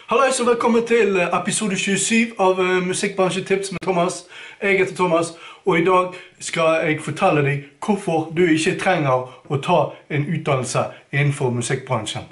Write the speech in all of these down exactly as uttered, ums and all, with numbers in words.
Halløy, så velkommen til episode tjuesyv av Musikkbransjetips med Thomas. Jeg heter Thomas, og i dag skal jeg fortelle deg hvorfor du ikke trenger å ta en utdannelse innenfor musikkbransjen.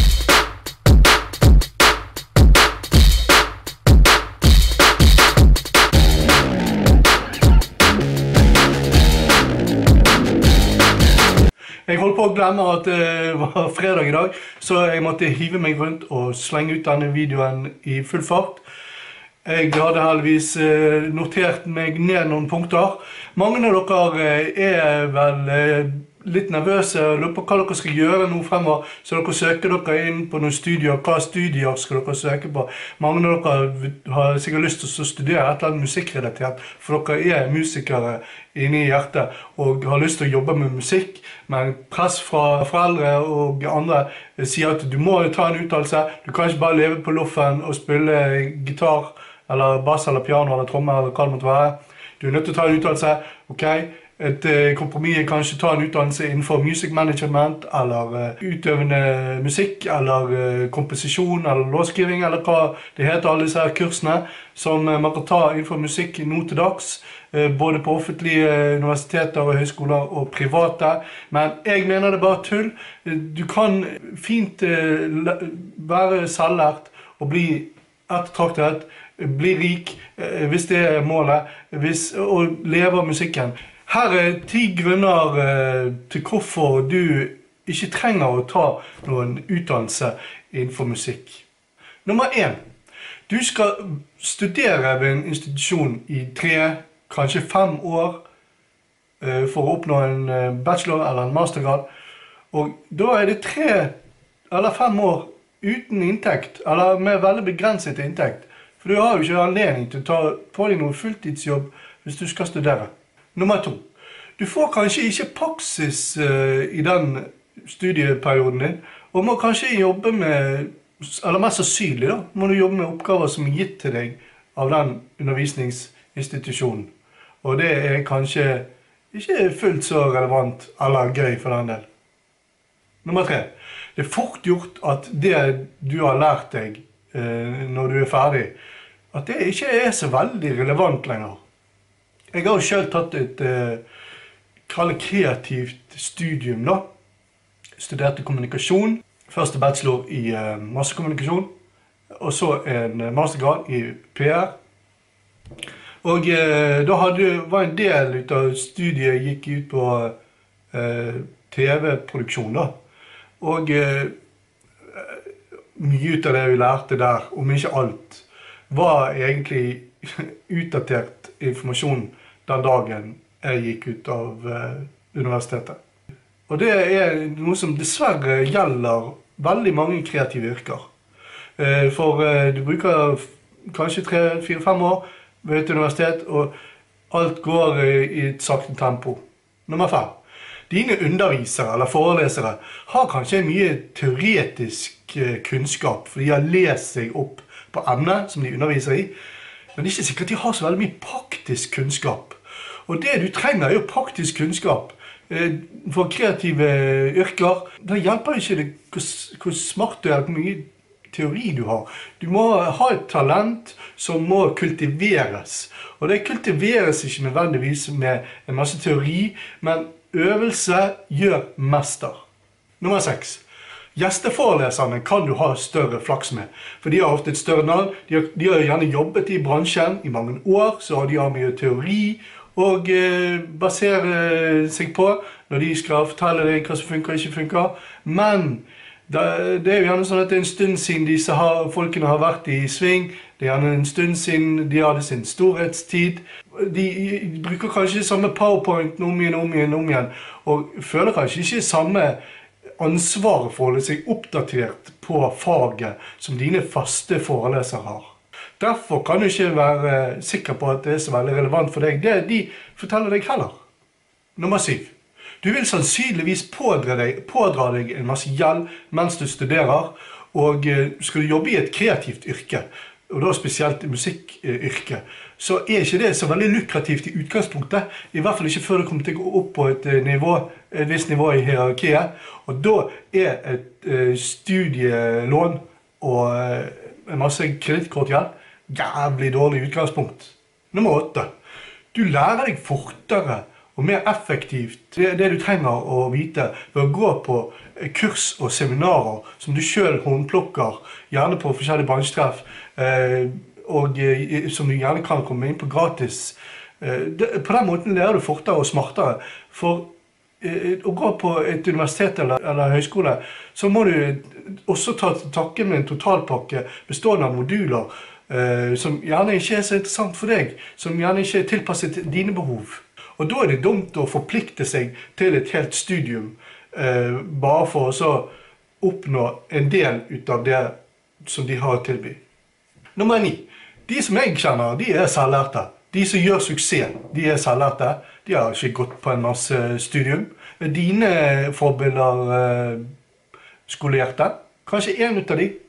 Jeg holdt på å glemme at det var fredag i dag, så jeg måtte hive meg rundt og slenge ut denne videoen i full fart. Jeg hadde heldigvis notert meg ned noen punkter. Mange av dere er vel litt nervøse og lurer på hva dere skal gjøre nå fremover, så dere søker dere inn på noen studier. Hva studier skal dere søke på? Mange av dere har sikkert lyst til å studere et eller annet musikkrelatert, for dere er musikere inne i hjertet og har lyst til å jobbe med musikk, men press fra foreldre og andre sier at du må ta en utdannelse. Du kan ikke bare leve på loffen og spille gitar, eller bass, eller piano, eller tromme, eller hva det måtte være. Du er nødt til å ta en utdannelse, ok? Et kompromiss er kanskje ta en utdannelse innenfor music management, eller utøvende musikk, eller komposisjon, eller låtskriving, eller hva det heter, alle disse her kursene som man kan ta innenfor musikk nå til dags, både på offentlige universiteter og høyskoler og private. Men jeg mener det er bare tull. Du kan fint være selvlært og bli ettertraktet, bli rik, hvis det er målet, hvis, og leve av musikken. Her er ti grunner til hvorfor du ikke trenger å ta noen utdannelse innenfor musikk. Nummer én. Du skal studere ved en institusjon i tre, kanskje fem år for å oppnå en bachelor eller en mastergrad. Og da er det tre eller fem år uten inntekt, eller med veldig begrenset inntekt. For du har jo ikke anledning til å ta på deg noen fulltidsjobb hvis du skal studere. Nummer to. Du får kanskje ikke praksis uh, i den studieperioden din, og må kanskje jobbe med, eller mest sannsynlig da, må du jobbe med oppgaver som er gitt til deg av den undervisningsinstitusjonen. Og det er kanskje ikke fullt så relevant eller gøy for den del. Nummer tre. Det er fort gjort at det du har lært deg uh, når du er ferdig, at det ikke er så veldig relevant lenger. Jeg har jo selv tatt et uh, kreativt studium da. Studerte kommunikasjon. Første bachelor i uh, massekommunikasjon. Og så en mastergrad i P R. Og uh, da hadde, var en del ut av studiet gikk ut på uh, T V-produksjon da. Og uh, mye ut av det vi lærte der, om ikke alt, var egentlig utdatert informasjon den dagen jeg gikk ut av uh, universitetet. Og det er noe som dessverre gjelder veldig mange kreative yrker. Uh, for uh, du bruker kanskje tre, fire, fem år ved et universitet, og alt går uh, i et sakte tempo. Nummer fem. Dine undervisere eller forelesere har kanskje mye teoretisk uh, kunnskap, for de har lest seg opp på emnet som de underviser i, men det er ikke sikkert at de har så veldig mye praktisk kunnskap. Og det du trenger er jo praktisk kunnskap for kreative yrker. Det hjelper ikke deg hvor smart du er, hvor mye teori du har. Du må ha et talent som må kultiveres. Og det kultiveres ikke nødvendigvis med en masse teori, men øvelse gjør mester. Nummer seks. Gjesteforeleserne kan du ha større flaks med, for de har ofte et større navn, de har, de har gjerne jobbet i bransjen i mange år, så de har mye teori og eh, baserer seg på når de skal fortelle deg hva som funker og ikke funker. Men det, det er jo gjerne sånn at det er en stund siden disse har, folkene har vært i sving, det er gjerne en stund siden de hadde sin storhetstid. De bruker kanskje samme PowerPoint om igjen, om igjen, om igjen, og føler kanskje ikke samme ansvaret for å holde seg oppdatert på faget som dine faste forelesere har. Derfor kan du ikke være sikker på at det er så veldig relevant for deg. Det de forteller deg heller. Nummer syv. Du vil sannsynligvis pådra deg, pådra deg en masse gjeld mens du studerer, og skal du jobbe i et kreativt yrke, og da spesielt musikkyrke, så er ikke det så veldig lukrativt i utgangspunktet, i hvert fall ikke før det kommer til å gå opp på et nivå, et visst nivå i hierarkiet, og da er et studielån og en masse kredittkortgjeld. Jævlig dårlig utgangspunkt. Nummer åtte. Du lærer deg fortere og mer effektivt det, det du trenger å vite ved å gå på kurs og seminarer som du selv håndplukker, gjerne på forskjellige bransjetreff, eh, og eh, som du gjerne kan komme inn på gratis. Eh, det, på den måten lærer du fortere og smartere. For eh, å gå på et universitet eller, eller høyskole, så må du også ta takke med en totalpakke bestående av moduler eh, som gjerne ikke er så interessant for deg, som gjerne ikke er tilpasset dine behov. Og da er det dumt å forplikte seg til et helt studium, eh, bare for å så oppnå en del ut av det som de har å tilby. Nummer ni. De som jeg kjenner, de er selvlærte. De som gjør suksess, de er selvlærte. De har ikke gått på en masse studium. Dine forbilder eh, skolerte. Kanskje en ut av de.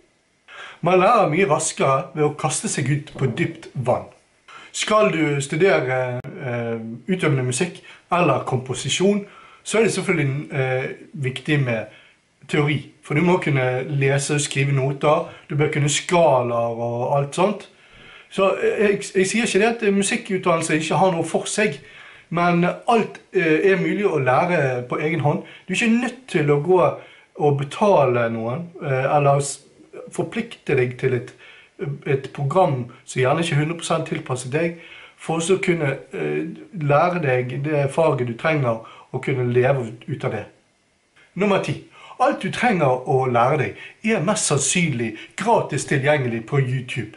Man lærer mye raskere ved å kaste seg ut på dypt vann. Skal du studere eh, utøvende musikk eller komposisjon, så er det selvfølgelig eh, viktig med teori. For du må kunne lese og skrive noter, du bør kunne skalaer og alt sånt. Så jeg, jeg sier ikke det at musikkutdannelse ikke har noe for seg, men alt eh, er mulig å lære på egen hånd. Du er ikke nødt til å gå og betale noen, eh, eller forplikte deg til et et program som gjerne ikke er hundre prosent tilpasset deg, for å kunne eh, lære deg det faget du trenger og kunne leve ut av det. Nummer ti. Alt du trenger å lære deg er mest sannsynlig gratis tilgjengelig på YouTube.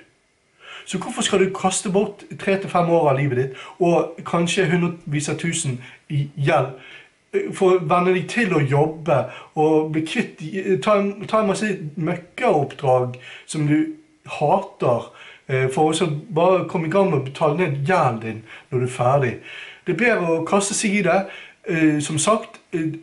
Så hvorfor skal du kaste bort tre til fem år av livet ditt og kanskje hundrevis av tusen i gjeld for å venne deg til å jobbe og bli kvitt, ta, ta en masse møkkaoppdrag som du hater, for å bare komme i gang med å betale ned gjelden din når du er ferdig. Det er bedre å kaste seg i det. Som sagt,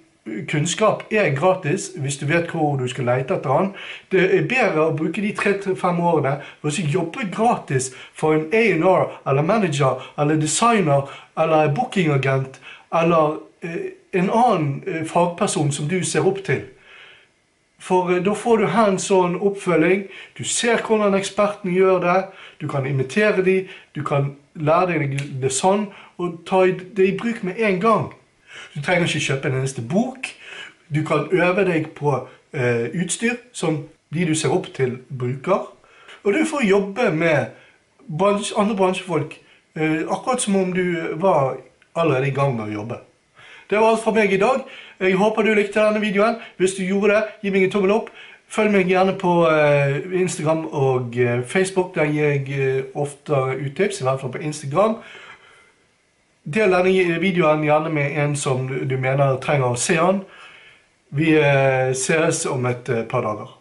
kunnskap er gratis hvis du vet hvor du skal lete etter den. Det er bedre å bruke de tre til fem årene for å jobbe gratis for en A and R, eller manager, eller designer, eller bookingagent, eller en annen fagperson som du ser opp til. For da får du hands-on oppfølging, du ser hvordan eksperten gjør det, du kan imitere dem, du kan lære deg det sånn, og ta det i bruk med en gang. Du trenger ikke kjøpe en eneste bok, du kan øve deg på eh, utstyr som de du ser opp til bruker, og du får jobbe med bransje, andre bransjefolk, eh, akkurat som om du var allerede i gang med å jobbe. Det var alt fra meg i dag. Jeg håper du likte denne videoen. Hvis du gjorde det, gi meg en tommel opp. Følg meg gjerne på Instagram og Facebook, der jeg ofte uttips, i hvert fall på Instagram. Del denne videoen gjerne med en som du mener trenger å se den. Vi ses om et par dager.